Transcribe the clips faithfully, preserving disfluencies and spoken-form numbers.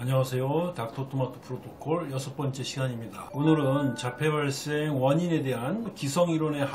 안녕하세요. 닥터토마토 프로토콜 여섯 번째 시간입니다. 오늘은 자폐 발생 원인에 대한 기성이론의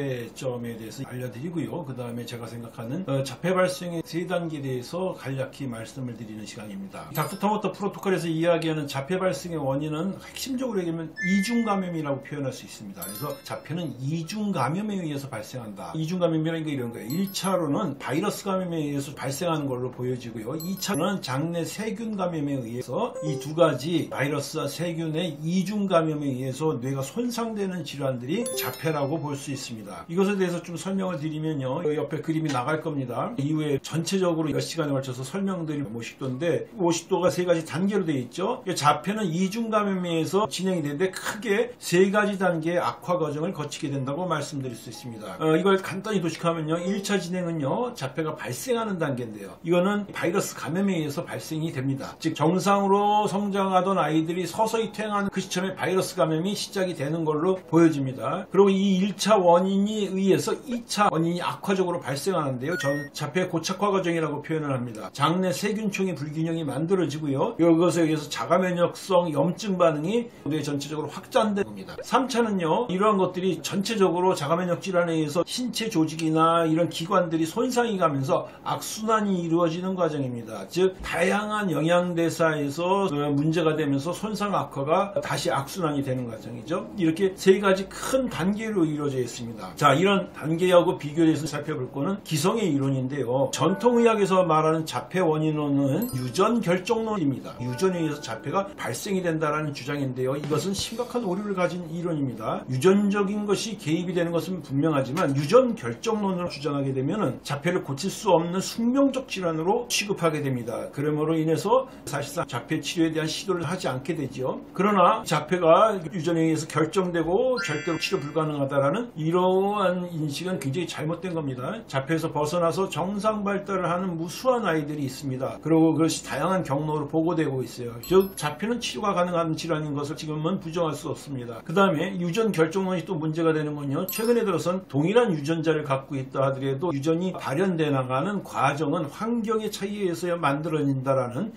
한계점에 대해서 알려드리고요. 그 다음에 제가 생각하는 자폐 발생의 세 단계에 대해서 간략히 말씀을 드리는 시간입니다. 닥터토마토 프로토콜에서 이야기하는 자폐 발생의 원인은 핵심적으로 얘기하면 이중감염이라고 표현할 수 있습니다. 그래서 자폐는 이중감염에 의해서 발생한다. 이중감염이라는 게 이런 거예요. 일 차로는 바이러스 감염에 의해서 발생하는 걸로 보여지고요. 이 차로는 장내 세균 감염에 의해 이 두 가지 바이러스와 세균의 이중 감염에 의해서 뇌가 손상되는 질환들이 자폐라고 볼 수 있습니다. 이것에 대해서 좀 설명을 드리면요, 옆에 그림이 나갈 겁니다. 이후에 전체적으로 몇 시간에 걸쳐서 설명드릴 오십 도인데 오십 도가 세 가지 단계로 되어 있죠. 자폐는 이중 감염에 의해서 진행이 되는데 크게 세 가지 단계의 악화 과정을 거치게 된다고 말씀드릴 수 있습니다. 어, 이걸 간단히 도식하면요, 일 차 진행은요, 자폐가 발생하는 단계인데요, 이거는 바이러스 감염에 의해서 발생이 됩니다. 즉 정상 정상으로 성장하던 아이들이 서서히 퇴행하는 그 시점에 바이러스 감염이 시작이 되는 걸로 보여집니다. 그리고 이 일 차 원인이 의해서 이 차 원인이 악화적으로 발생하는데요, 전 자폐 고착화 과정이라고 표현을 합니다. 장내 세균총의 불균형이 만들어지고요, 이것에 의해서 자가면역성 염증 반응이 뇌 전체적으로 확장되는 겁니다. 삼 차는요, 이러한 것들이 전체적으로 자가면역 질환에 의해서 신체 조직이나 이런 기관들이 손상이 가면서 악순환이 이루어지는 과정입니다. 즉 다양한 영양대사 에서 문제가 되면서 손상 악화가 다시 악순환이 되는 과정이죠. 이렇게 세 가지 큰 단계로 이루어져 있습니다. 자, 이런 단계하고 비교해서 살펴볼 거는 기성의 이론인데요, 전통의학에서 말하는 자폐 원인론은 유전 결정론입니다. 유전에 의해서 자폐가 발생이 된다는 주장인데요, 이것은 심각한 오류를 가진 이론입니다. 유전적인 것이 개입이 되는 것은 분명하지만 유전 결정론을 주장하게 되면 자폐를 고칠 수 없는 숙명적 질환으로 취급하게 됩니다. 그러므로 인해서 사실상 자폐 치료에 대한 시도를 하지 않게 되죠. 그러나 자폐가 유전에 의해서 결정되고 절대로 치료 불가능하다라는 이러한 인식은 굉장히 잘못된 겁니다. 자폐에서 벗어나서 정상 발달을 하는 무수한 아이들이 있습니다. 그리고 그것이 다양한 경로로 보고되고 있어요. 즉 자폐는 치료가 가능한 질환인 것을 지금은 부정할 수 없습니다. 그 다음에 유전 결정론이 또 문제가 되는 건요, 최근에 들어선 동일한 유전자를 갖고 있다 하더라도 유전이 발현돼 나가는 과정은 환경의 차이에 의해서 만들어진다라는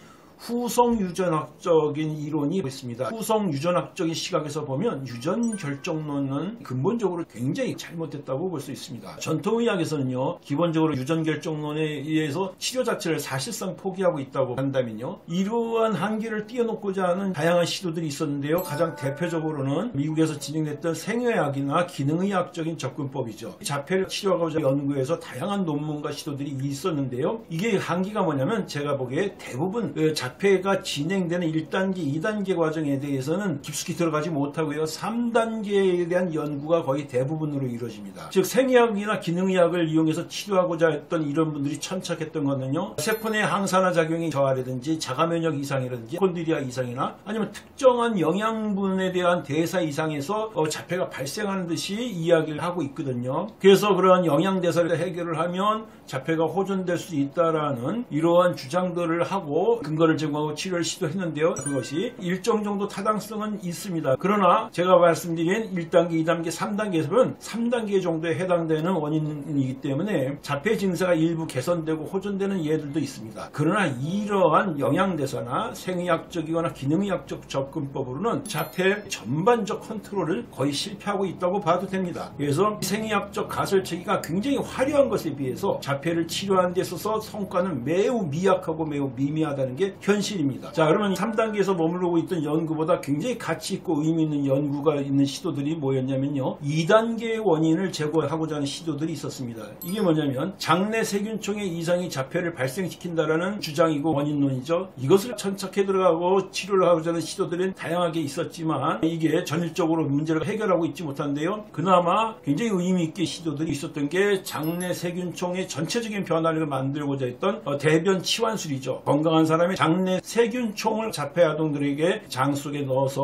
후성 유전학적인 이론이 있습니다. 후성 유전학적인 시각에서 보면 유전 결정론은 근본적으로 굉장히 잘못됐다고 볼 수 있습니다. 전통의학에서는요, 기본적으로 유전 결정론에 의해서 치료 자체를 사실상 포기하고 있다고 한다면요, 이러한 한계를 띄워놓고자 하는 다양한 시도들이 있었는데요, 가장 대표적으로는 미국에서 진행됐던 생의학이나 기능의학적인 접근법이죠. 자폐를 치료하고자 연구해서 다양한 논문과 시도들이 있었는데요, 이게 한계가 뭐냐면 제가 보기에 대부분 그 자폐가 진행되는 일 단계, 이 단계 과정에 대해서는 깊숙이 들어가지 못하고요, 삼 단계에 대한 연구가 거의 대부분으로 이루어집니다. 즉 생의학이나 기능의학을 이용해서 치료하고자 했던 이런 분들이 천착했던 것은요, 세포 내 항산화 작용이 저하라든지 자가면역 이상이라든지 콘드리아 이상이나 아니면 특정한 영양분에 대한 대사 이상에서 어, 자폐가 발생하는 듯이 이야기를 하고 있거든요. 그래서 그러한 영양대사를 해결을 하면 자폐가 호전될 수 있다라는 이러한 주장들을 하고 근거를 제공하고 치료를 시도했는데요, 그것이 일정 정도 타당성은 있습니다. 그러나 제가 말씀드린 일 단계, 이 단계, 삼 단계에서는 삼 단계 정도에 해당되는 원인이기 때문에 자폐 증세가 일부 개선되고 호전되는 예들도 있습니다. 그러나 이러한 영양대사나 생의학적이거나 기능의학적 접근법으로는 자폐 전반적 컨트롤을 거의 실패하고 있다고 봐도 됩니다. 그래서 생의학적 가설체계가 굉장히 화려한 것에 비해서 자폐를 치료하는 데 있어서 성과는 매우 미약하고 매우 미미하다는 게 현실입니다. 자, 그러면 삼 단계에서 머무르고 있던 연구보다 굉장히 가치 있고 의미 있는 연구가 있는 시도들이 뭐였냐면요, 이 단계의 원인을 제거하고자 하는 시도들이 있었습니다. 이게 뭐냐면 장내 세균총의 이상이 자폐를 발생시킨다라는 주장이고 원인론이죠. 이것을 천착해 들어가고 치료를 하고자 하는 시도들은 다양하게 있었지만 이게 전일적으로 문제를 해결하고 있지 못한데요, 그나마 굉장히 의미 있게 시도들이 있었던 게 장내 세균총의 전체적인 변화를 만들고자 했던 대변 치환술이죠. 건강한 사람의 장내 세균총을 자폐 아동들에게 장 속에 넣어서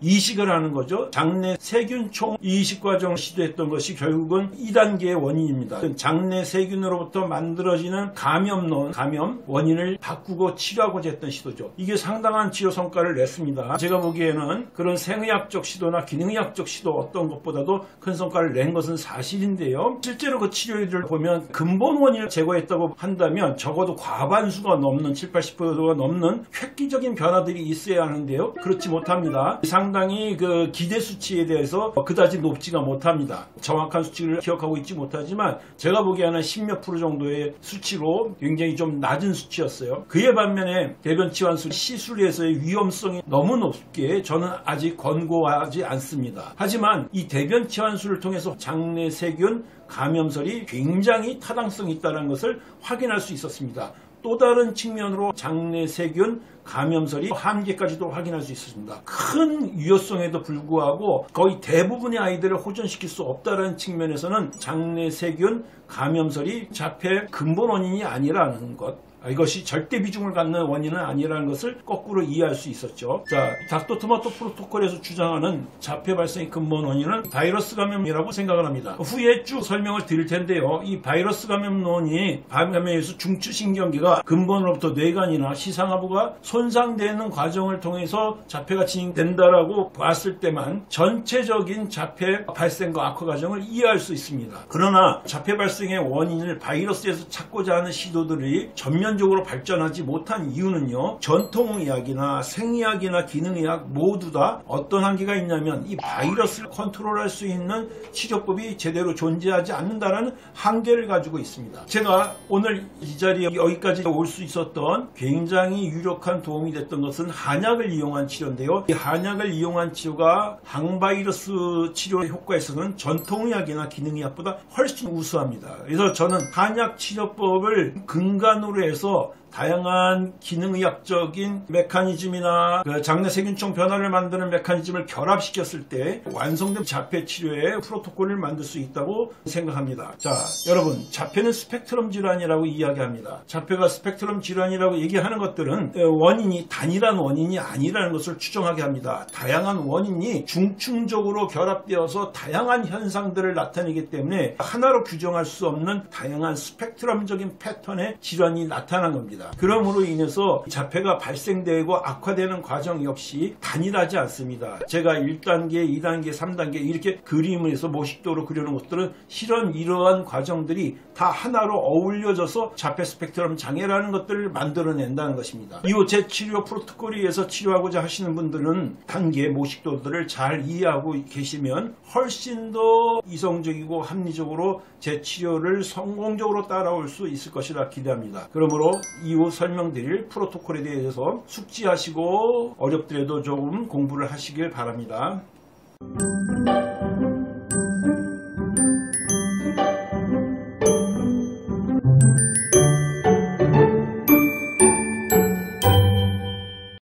이식을 하는 거죠. 장내 세균총 이식 과정을 시도했던 것이 결국은 이 단계의 원인입니다. 장내 세균으로부터 만들어지는 감염론, 감염 원인을 바꾸고 치료하고자 했던 시도죠. 이게 상당한 치료 성과를 냈습니다. 제가 보기에는 그런 생의학적 시도나 기능의학적 시도 어떤 것보다도 큰 성과를 낸 것은 사실인데요. 실제로 그 치료를 보면 근본 원인을 제거했다고 한다면 적어도 과반수가 넘는 칠, 팔십 퍼센트가 넘는 획기적인 변화들이 있어야 하는데요. 그렇지 못합니다. 상당히 그 기대 수치에 대해서 그다지 높지가 못합니다. 정확한 수치를 기억하고 있지 못하지만 제가 보기에는 십몇 프로 정도의 수치로 굉장히 좀 낮은 수치였어요. 그에 반면에 대변치환술 시술에서의 위험성이 너무 높게 저는 아직 권고하지 않습니다. 하지만 이 대변치환술을 통해서 장내 세균 감염설이 굉장히 타당성이 있다는 것을 확인할 수 있었습니다. 또 다른 측면으로 장내 세균 감염설이 한계까지도 확인할 수 있었습니다. 큰 유효성에도 불구하고 거의 대부분의 아이들을 호전시킬 수 없다는 측면에서는 장내 세균 감염설이 자폐 근본 원인이 아니라는 것, 이것이 절대 비중을 갖는 원인은 아니라는 것을 거꾸로 이해할 수 있었죠. 자, 닥터토마토 프로토콜에서 주장하는 자폐 발생의 근본 원인은 바이러스 감염이라고 생각을 합니다. 후에 쭉 설명을 드릴 텐데요. 이 바이러스 감염론이 감염에서 중추신경계가 근본으로부터 뇌관이나 시상하부가 손상되는 과정을 통해서 자폐가 진행된다라고 봤을 때만 전체적인 자폐 발생과 악화 과정을 이해할 수 있습니다. 그러나 자폐 발생의 원인을 바이러스에서 찾고자 하는 시도들이 전면 적으로 발전하지 못한 이유는요, 전통의학이나 생의학이나 기능의학 모두 다 어떤 한계가 있냐면 이 바이러스를 컨트롤할 수 있는 치료법이 제대로 존재하지 않는다는 한계를 가지고 있습니다. 제가 오늘 이 자리에 여기까지 올 수 있었던 굉장히 유력한 도움이 됐던 것은 한약을 이용한 치료인데요. 이 한약을 이용한 치료가 항바이러스 치료 효과에서는 전통의학이나 기능의학보다 훨씬 우수합니다. 그래서 저는 한약 치료법을 근간으로 해서 다양한 기능의학적인 메커니즘이나 그 장내 세균총 변화를 만드는 메커니즘을 결합시켰을 때 완성된 자폐 치료의 프로토콜을 만들 수 있다고 생각합니다. 자, 여러분, 자폐는 스펙트럼 질환이라고 이야기합니다. 자폐가 스펙트럼 질환이라고 얘기하는 것들은 원인이 단일한 원인이 아니라는 것을 추정하게 합니다. 다양한 원인이 중층적으로 결합되어서 다양한 현상들을 나타내기 때문에 하나로 규정할 수 없는 다양한 스펙트럼적인 패턴의 질환이 나타난 겁니다. 그러므로 인해서 자폐가 발생되고 악화되는 과정 역시 단일하지 않습니다. 제가 일 단계, 이 단계, 삼 단계 이렇게 그림을 해서 모식도로 그려놓은 것들은 실은 이러한 과정들이 다 하나로 어울려져서 자폐 스펙트럼 장애라는 것들을 만들어낸다는 것입니다. 이후 제 치료 프로토콜에 의해서 치료하고자 하시는 분들은 단계 모식도들을 잘 이해하고 계시면 훨씬 더 이성적이고 합리적으로 제 치료를 성공적으로 따라올 수 있을 것이라 기대합니다. 그러므로 이후 설명드릴 프로토콜에 대해서 숙지하시고 어렵더라도 조금 공부를 하시길 바랍니다.